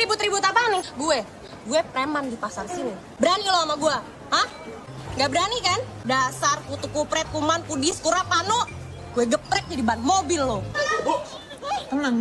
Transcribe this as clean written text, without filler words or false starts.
ribut-ribut apaan nih? Gue preman di pasar sini. Berani lo sama gue? Hah? Gak berani kan? Dasar kutu kupret, kuman, kudis, kurap, panu. Gue geprek jadi ban mobil lo. Bu, tenang.